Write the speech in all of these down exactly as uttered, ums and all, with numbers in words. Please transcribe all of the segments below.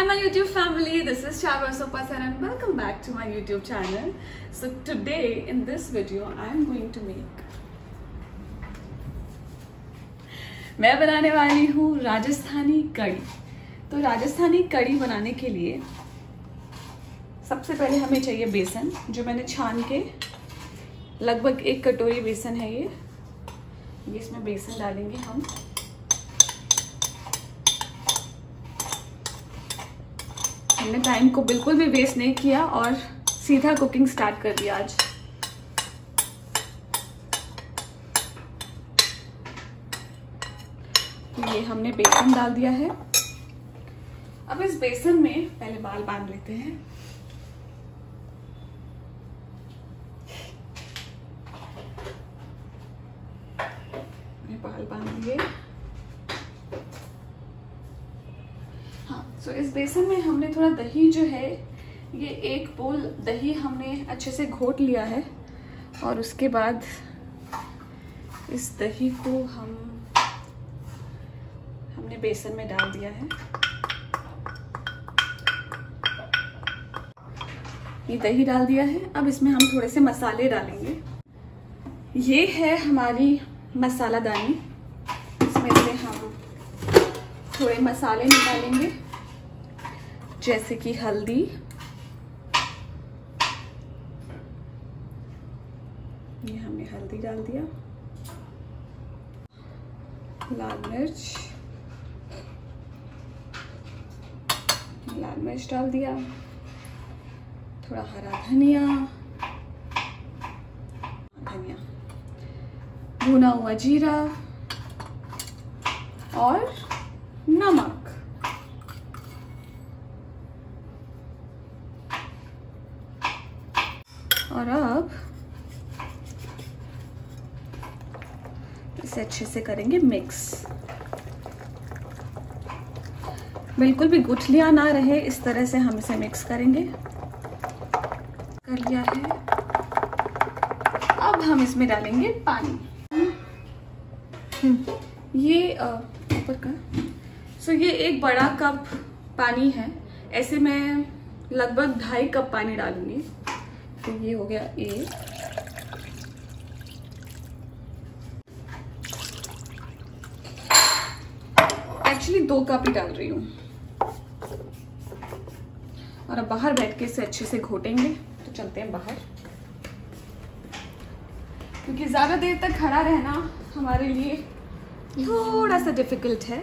my YouTube family, this is Chava Sopasan and welcome back to my YouTube channel. So today in this video I am going to make मैं बनाने वाली हूँ राजस्थानी कड़ी। तो राजस्थानी कड़ी बनाने के लिए सबसे पहले हमें चाहिए बेसन, जो मैंने छान के लगभग एक कटोरी बेसन है ये ये इसमें बेसन डालेंगे हम। हमने टाइम को बिल्कुल भी वेस्ट नहीं किया और सीधा कुकिंग स्टार्ट कर दिया आज। ये हमने बेसन डाल दिया है। अब इस बेसन में पहले बाल बांध लेते हैं। बाल बांध लिए। हाँ, तो इस बेसन में हमने थोड़ा दही जो है, ये एक बोल दही हमने अच्छे से घोट लिया है और उसके बाद इस दही को हम हमने बेसन में डाल दिया है। ये दही डाल दिया है। अब इसमें हम थोड़े से मसाले डालेंगे। ये है हमारी मसाला दानी। इसमें से हम थोड़े मसाले निकालेंगे, जैसे कि हल्दी, ये हमने हल्दी डाल दिया, लाल मिर्च लाल मिर्च डाल दिया, थोड़ा हरा धनिया धनिया भुना हुआ जीरा और नमक। और अब इसे अच्छे से करेंगे मिक्स। बिल्कुल भी गुठलियां ना रहे, इस तरह से हम इसे मिक्स करेंगे। कर लिया है। अब हम इसमें डालेंगे पानी। ये ऊपर का सो ये एक बड़ा कप पानी है। ऐसे मैं लगभग ढाई कप पानी डालूंगी। तो ये हो गया एक, एक्चुअली दो कप ही डाल रही हूँ। और अब बाहर बैठ के इसे अच्छे से घोटेंगे। तो चलते हैं बाहर, क्योंकि ज्यादा देर तक खड़ा रहना हमारे लिए थोड़ा सा डिफिकल्ट है।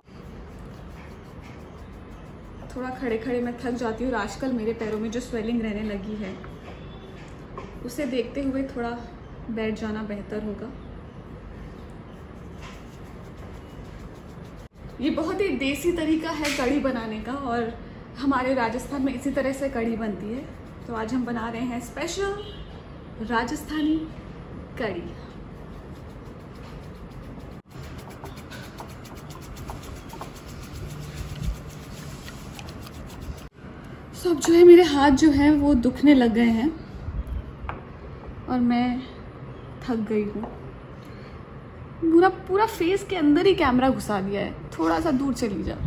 थोड़ा खड़े खड़े मैं थक जाती हूँ। आजकल मेरे पैरों में जो स्वेलिंग रहने लगी है, उसे देखते हुए थोड़ा बैठ जाना बेहतर होगा। ये बहुत ही देसी तरीका है कड़ी बनाने का और हमारे राजस्थान में इसी तरह से कड़ी बनती है। तो आज हम बना रहे हैं स्पेशल राजस्थानी कड़ी। तो अब जो है मेरे हाथ जो हैं वो दुखने लग गए हैं और मैं थक गई हूँ। पूरा पूरा फेस के अंदर ही कैमरा घुसा दिया है। थोड़ा सा दूर चली जा।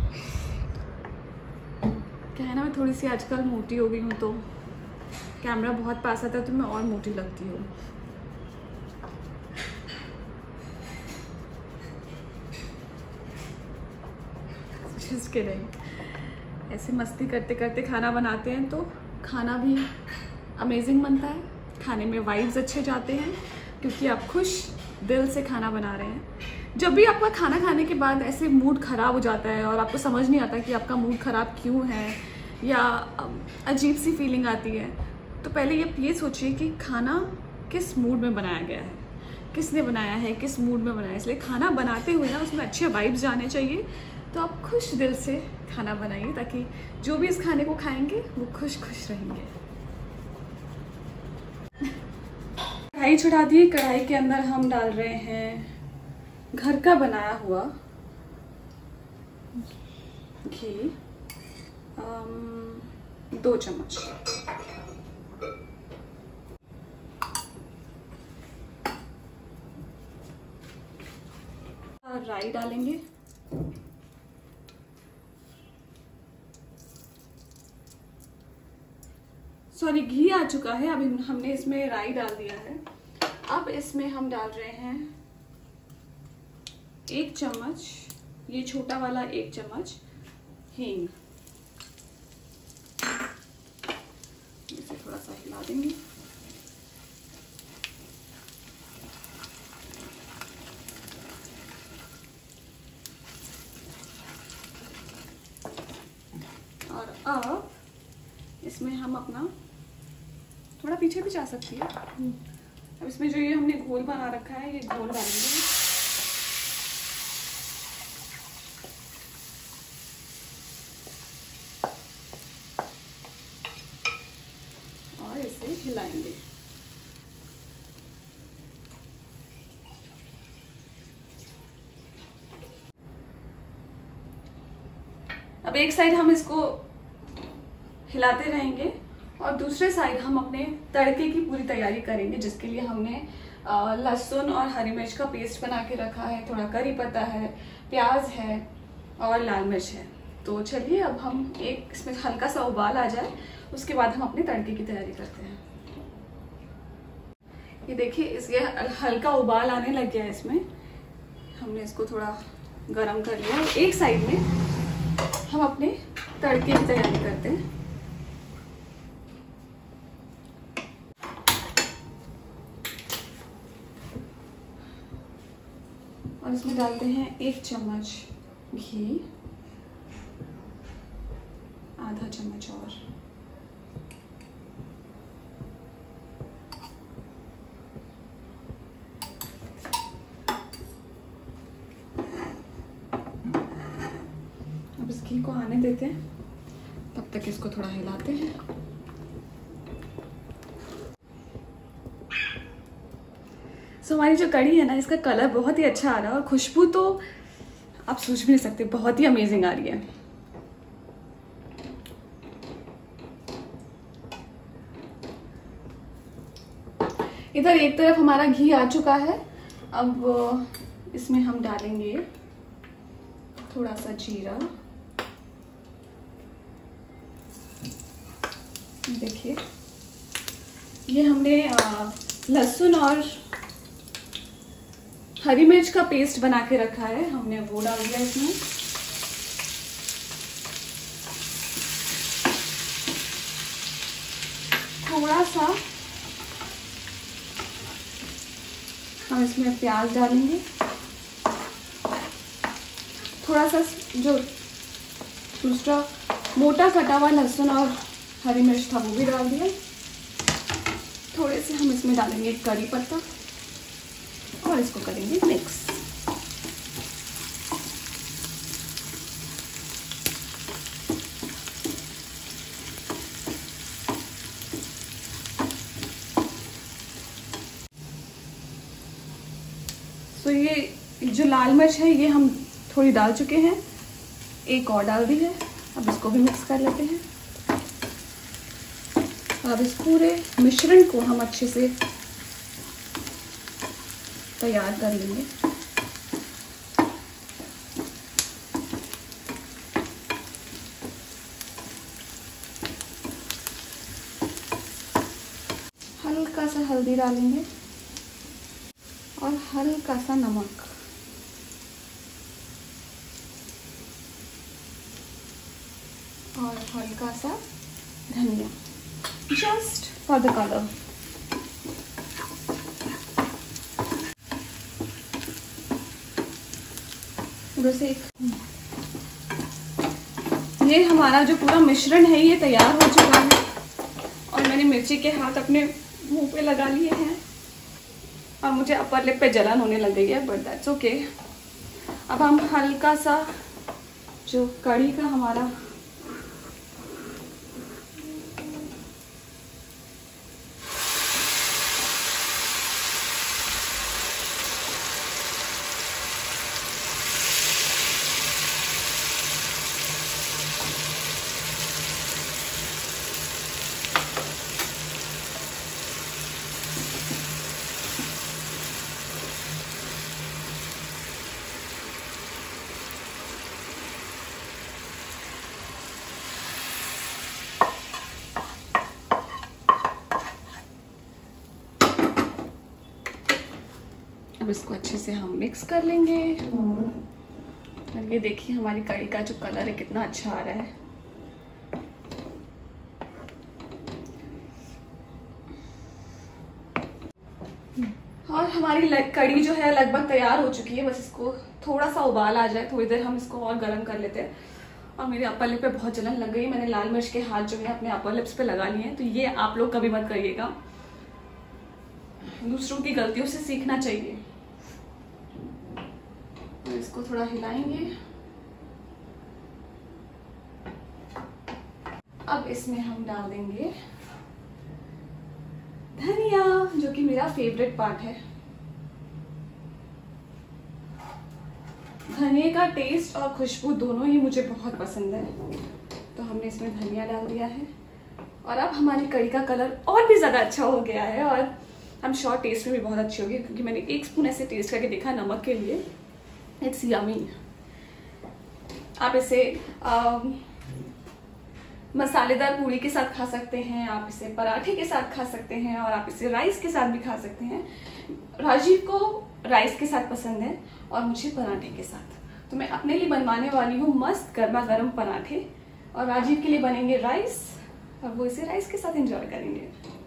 क्या है ना, मैं थोड़ी सी आजकल मोटी हो गई हूँ, तो कैमरा बहुत पास आता है तो मैं और मोटी लगती हूँ। जिसके नहीं, ऐसे मस्ती करते करते खाना बनाते हैं तो खाना भी अमेजिंग बनता है। खाने में वाइब्स अच्छे जाते हैं, क्योंकि आप खुश दिल से खाना बना रहे हैं। जब भी आपका खाना खाने के बाद ऐसे मूड ख़राब हो जाता है और आपको समझ नहीं आता कि आपका मूड ख़राब क्यों है, या अजीब सी फीलिंग आती है, तो पहले ये ये सोचिए कि खाना किस मूड में बनाया गया है, किसने बनाया है, किस मूड में बनाया है। इसलिए खाना बनाते हुए ना उसमें अच्छे वाइब्स जाने चाहिए। तो आप खुश दिल से खाना बनाइए, ताकि जो भी इस खाने को खाएंगे वो खुश खुश रहेंगे। कढ़ाई चढ़ा दी। कढ़ाई के अंदर हम डाल रहे हैं घर का बनाया हुआ घी, दो चम्मच। राई डालेंगे, सॉरी घी आ चुका है। अब हमने इसमें राई डाल दिया है। अब इसमें हम डाल रहे हैं एक चम्मच, ये छोटा वाला एक चम्मच हींग। इसे थोड़ा सा हिला देंगे। और अब इसमें हम अपना, थोड़ा पीछे भी जा सकती है। अब इसमें जो ये हमने घोल बना रखा है, ये घोल डालेंगे। और इसे हिलाएंगे। अब एक साइड हम इसको हिलाते रहेंगे और दूसरे साइड हम अपने तड़के की पूरी तैयारी करेंगे, जिसके लिए हमने लहसुन और हरी मिर्च का पेस्ट बना के रखा है, थोड़ा करी पत्ता है, प्याज है और लाल मिर्च है। तो चलिए अब हम एक इसमें हल्का सा उबाल आ जाए, उसके बाद हम अपने तड़के की तैयारी करते हैं। ये देखिए, इसके हल्का उबाल आने लग गया है। इसमें हमने इसको थोड़ा गरम कर लिया। एक साइड में हम अपने तड़के की तैयारी करते हैं। और इसमें डालते हैं एक चम्मच घी, आधा चम्मच और अब इस घी को आने देते हैं, तब तक इसको थोड़ा हिलाते हैं। सो हमारी जो कढ़ी है ना, इसका कलर बहुत ही अच्छा आ रहा है और खुशबू तो आप सोच भी नहीं सकते, बहुत ही अमेजिंग आ रही है। इधर एक तरफ हमारा घी आ चुका है। अब इसमें हम डालेंगे थोड़ा सा जीरा। देखिए, ये हमने लहसुन और हरी मिर्च का पेस्ट बना के रखा है, हमने वो डाल दिया इसमें। थोड़ा सा हम इसमें प्याज डालेंगे, थोड़ा सा जो दूसरा मोटा कटा हुआ लहसुन और हरी मिर्च था वो भी डाल दिया। थोड़े से हम इसमें डालेंगे करी पत्ता और इसको करेंगे मिक्स। तो ये जो लाल मिर्च है ये हम थोड़ी डाल चुके हैं, एक और डाल दी है। अब इसको भी मिक्स कर लेते हैं। अब इस पूरे मिश्रण को हम अच्छे से तैयार कर लेंगे। हल्का सा हल्दी डालेंगे और हल्का सा नमक। और हल्का सा धनिया, जस्ट फॉर द कलर। जैसे ये हमारा जो पूरा मिश्रण है ये तैयार हो चुका है और मैंने मिर्ची के हाथ अपने मुंह पे लगा लिए हैं और मुझे अपर लिप पे जलन होने लग गई है, बट दैट्स ओके। अब हम हल्का सा जो कढ़ी का हमारा अब इसको अच्छे से हम मिक्स कर लेंगे। और ये देखिए हमारी कड़ी का जो कलर है कितना अच्छा आ रहा है। और हमारी कड़ी जो है लगभग तैयार हो चुकी है, बस इसको थोड़ा सा उबाल आ जाए, थोड़ी देर हम इसको और गर्म कर लेते हैं। और मेरे अपर लिप पे बहुत जलन लग गई, मैंने लाल मिर्च के हाथ जो है अपने अपर लिप्स पे लगा लिए हैं। तो ये आप लोग कभी मत करिएगा, दूसरों की गलतियों से सीखना चाहिए। तो इसको थोड़ा हिलाएंगे। अब इसमें हम डाल देंगे धनिया, जो कि मेरा फेवरेट पार्ट है। धनिया का टेस्ट और खुशबू दोनों ही मुझे बहुत पसंद है, तो हमने इसमें धनिया डाल दिया है। और अब हमारी कड़ी का कलर और भी ज़्यादा अच्छा हो गया है, और हम श्योर टेस्ट में भी बहुत अच्छी होगी, क्योंकि मैंने एक स्पून ऐसे टेस्ट करके देखा नमक के लिए। It's yummy. आप इसे आ, मसालेदार पूरी के साथ खा सकते हैं, आप इसे पराठे के साथ खा सकते हैं, और आप इसे राइस के साथ भी खा सकते हैं। राजीव को राइस के साथ पसंद है और मुझे पराठे के साथ, तो मैं अपने लिए बनवाने वाली हूँ मस्त गर्मा गर्म पराठे, और राजीव के लिए बनेंगे राइस, और वो इसे राइस के साथ एंजॉय करेंगे।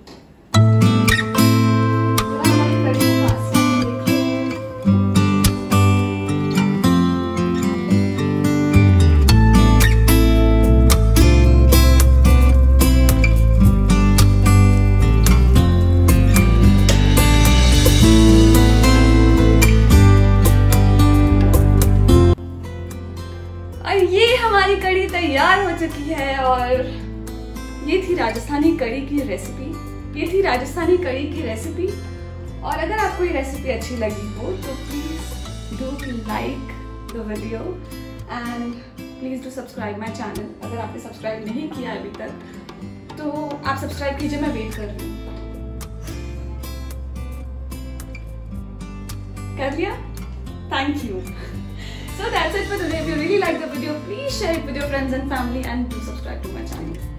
हमारी कड़ी तैयार हो चुकी है, और ये थी राजस्थानी कड़ी की रेसिपी। ये थी राजस्थानी कड़ी की रेसिपी। और अगर आपको ये रेसिपी अच्छी लगी हो तो please do like the video and please do subscribe my channel. अगर आपने सब्सक्राइब नहीं किया अभी तक तो आप सब्सक्राइब कीजिए, मैं वेट कर रही हूँ। कर लिया? Thank you. So that's it for today. If you really like the video, please share it with your friends and family and do subscribe to my channel.